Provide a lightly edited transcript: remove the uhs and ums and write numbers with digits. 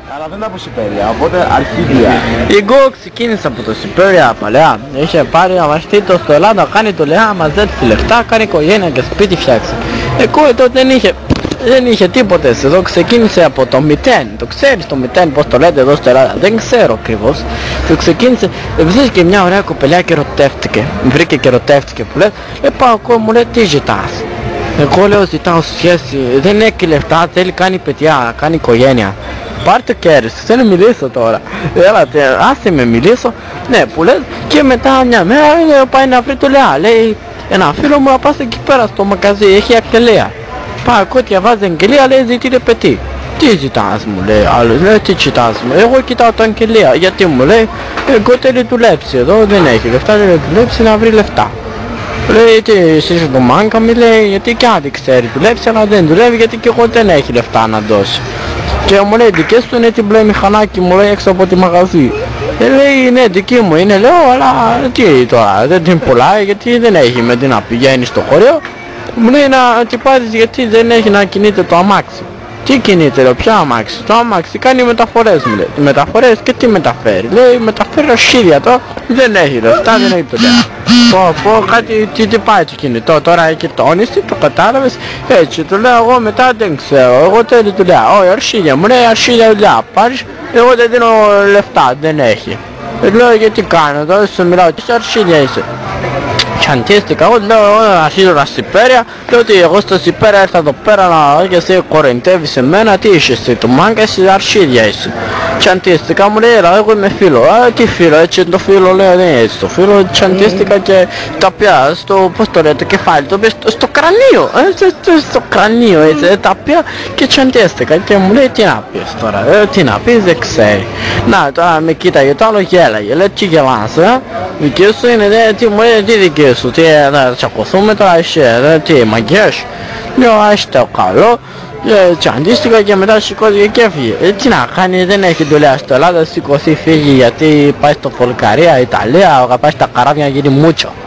Αλλά δεν ήταν από Σιπέρια, οπότε αρχίδια. Εγώ ξεκίνησα από το Σιπέρια παλιά. Είχε πάρει ένα μαστίτο στο Ελλάδα, κάνει το λεά, μαζέψει λεφτά, κάνει οικογένεια και σπίτι φτιάξει. Εγώ τότε δεν είχε τίποτε. Εδώ ξεκίνησε από το μητέν. Το ξέρεις το μητέν πώς το λέτε εδώ στο Ελλάδα? Δεν ξέρω ακριβώς. Το ξεκίνησε, βρήκε μια ωραία κοπελιά και ερωτεύτηκε. Βρήκε και ερωτεύτηκε που λέει. Πάω εγώ, μου λέει τι ζητάς? Εγώ λέω ζητάω σχέση, δεν έχει λεφτά, θέλει κάνει παιδιά, κάνει οικογένεια. Πάρ' το κέρδος, θέλω να μιλήσω τώρα. Έλατε, άσε με μιλήσω. Ναι, που λες, και μετά μια μέρα πάει να βρει το λεά. Λέει, ένα φίλο μου να πας εκεί πέρα στο μαγαζί, έχει αγγελία. Πάω εγώ, διαβάζει αγγελία, λέει ζητήρε παιδί. Τι ζητάς μου λέει, άλλος λέει τι ζητάς μου? Εγώ κοιτάω το αγγελία, γιατί μου λέει, εγώ θέλει δουλέψει εδώ, δεν έχει λεφτά, θέλει δουλέψει να βρει λεφτά. Λέει τι εσύ το μάγκα μου λέει, γιατί κι άλλοι ξέρει δουλέψει αλλά δεν δουλεύει γιατί και εγώ δεν έχει λεφτά να δώσει. Και μου λέει δικές του είναι την μπλε μηχανάκι μου λέει έξω από τη μαγαζί. Λέει ναι δική μου είναι λέω αλλά τι τώρα δεν την πουλάει γιατί δεν έχει με τι να πηγαίνει στο χωριό. Μου λέει να την πάρεις γιατί δεν έχει να κινείται το αμάξι. Τι κινείται ρε, ποια αμάξι? Το αμάξι κάνει μεταφορές μου λέει. Μεταφορές και τι μεταφέρει? Λέει μεταφέρει αρχίδια τώρα, δεν έχει λεφτά, δεν έχει το λέει. Πω κάτι τι πάει το κινητό τώρα έχει τόνιση, το κατάλαβες? Έτσι του λέω εγώ μετά δεν ξέρω, εγώ τέλει του λέω, όχι αρχίδια μου λέει αρχίδια δουλειά πάρεις, εγώ δεν δίνω λεφτά, δεν έχει. Λέω γιατί κάνω τώρα, σου μιλάω, τι αρχίδια είσαι? Τσαντίστηκα, εγώ λέω αρχίζω τα Σιπέρια, λέω ότι εγώ στο Σιπέρια ήρθα εδώ πέρα να και εσύ κορεντεύεις εμένα, τι είσαι εσύ, το μάγκα εσύ αρχίδια είσαι. Τσαντίστηκα, μου λέει έλα εγώ είμαι φίλο, τι φίλο, έτσι είναι το φίλο, λέω δεν είναι έτσι το φίλο, τσαντίστηκα και τα πια στο, πώς το λέει, το κεφάλι, το πες στο κρανίο, στο κρανίο έτσι, τα πια και τσαντίστηκα και μου λέει τι να πεις τώρα, τι να πεις δεν ξέρει. Να τώρα με κοίταγε το άλλο γέλαγε, λέει τι γελάς, δική σου είναι, τι μου λέει, τι δική σου, τι θα τσακωθούμε τώρα εσύ, τι μαγκές? Λέω ας το καλό. Τσαντίστηκα και μετά σηκώθηκε και έφυγε. Τι να κάνει, δεν έχει δουλειά στο Ελλάδα, σηκωθεί φύγει γιατί πάει στο Βουλγαρία, Ιταλία, πάει στα καράβια να γίνει μούτσο.